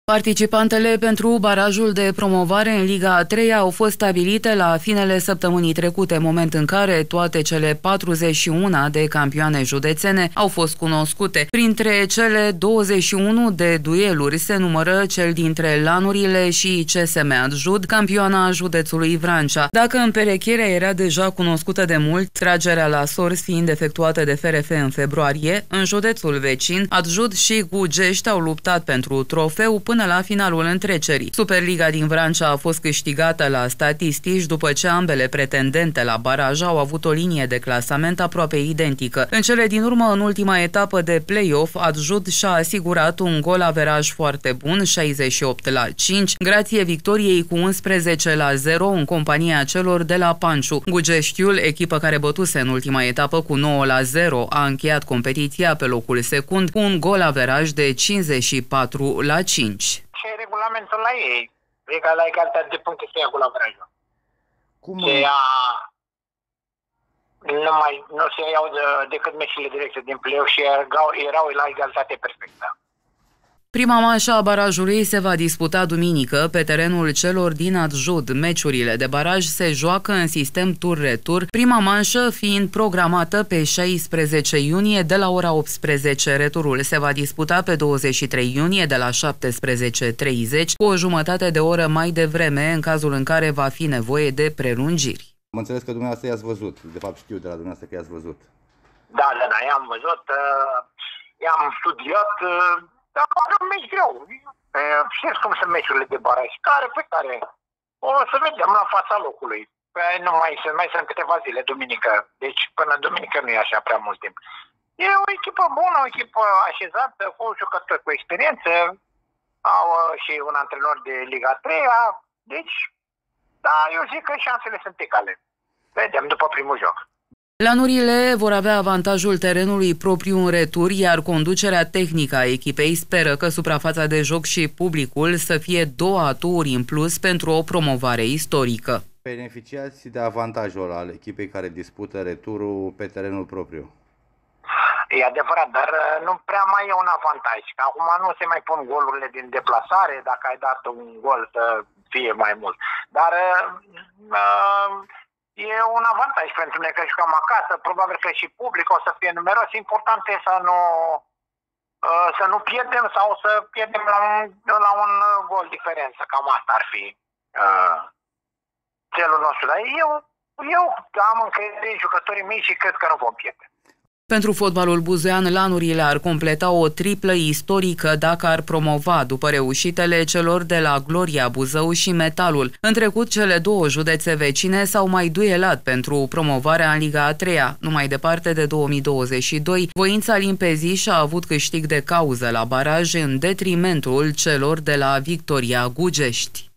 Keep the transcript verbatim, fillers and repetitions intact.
Participantele pentru barajul de promovare în Liga a treia au fost stabilite la finele săptămânii trecute, moment în care toate cele patruzeci și unu de campioane județene au fost cunoscute. Printre cele douăzeci și unu de dueluri se numără cel dintre Lanurile și C S M Adjud, campioana județului Vrancea. Dacă împerecherea era deja cunoscută de mult, tragerea la sorți fiind efectuată de F R F în februarie, în județul vecin, Adjud și Gugești au luptat pentru trofeu până la finalul întrecerii. Superliga din Vrancea a fost câștigată la statistici după ce ambele pretendente la baraj au avut o linie de clasament aproape identică. În cele din urmă, în ultima etapă de play-off, Adjud și-a asigurat un gol averaj foarte bun, șaizeci și opt la cinci, grație victoriei cu unsprezece la zero în compania celor de la Panciu. Gugeștiul, echipă care bătuse în ultima etapă cu nouă la zero, a încheiat competiția pe locul secund cu un gol averaj de cincizeci și patru la cinci. Ce e regulamentul la ei? Egal la egalitate de puncte se ia cu averajul. Cum? Se ia... Nu, mai, nu se iau de, decât meciurile directe din play-off și erau, erau la egalitate perfectă. Prima manșă a barajului se va disputa duminică pe terenul celor din Adjud. Meciurile de baraj se joacă în sistem tur-retur, prima manșă fiind programată pe șaisprezece iunie de la ora optsprezece. Returul se va disputa pe douăzeci și trei iunie de la șaptesprezece treizeci, cu o jumătate de oră mai devreme în cazul în care va fi nevoie de prelungiri. Am înțeles că dumneavoastră i-ați văzut, de fapt știu de la dumneavoastră că i-ați văzut. Da, da, da, i-am văzut, i-am studiat. Dar are un meci greu. Știți cum sunt meciurile de baraj, care pe care o să vedem la fața locului. Nu mai, mai sunt câteva zile, duminică. Deci până duminică nu e așa prea mult timp. E o echipă bună, o echipă așezată, cu jucători cu experiență. Au și un antrenor de Liga a treia. Deci, da, eu zic că șansele sunt egale. Vedem după primul joc. Lanurile vor avea avantajul terenului propriu în retur, iar conducerea tehnică a echipei speră că suprafața de joc și publicul să fie două aturi în plus pentru o promovare istorică. Beneficiați de avantajul al echipei care dispută returul pe terenul propriu. E adevărat, dar nu prea mai e un avantaj. Acum nu se mai pun golurile din deplasare, dacă ai dat un gol să fie mai mult. Dar... Uh, E un avantaj pentru noi că jucăm acasă, probabil că și publicul o să fie numeros. Important e să nu, să nu pierdem sau să pierdem la un, la un gol diferență. Cam asta ar fi uh, celul nostru. Dar eu, eu am încredere în jucătorii mei și cred că nu vom pierde. Pentru fotbalul buzoian, Lanurile ar completa o triplă istorică dacă ar promova după reușitele celor de la Gloria Buzău și Metalul. În trecut, cele două județe vecine s-au mai duelat pentru promovarea în Liga a treia. Numai departe de două mii douăzeci și doi, Voința Limpezi a avut câștig de cauză la baraj în detrimentul celor de la Victoria Gugești.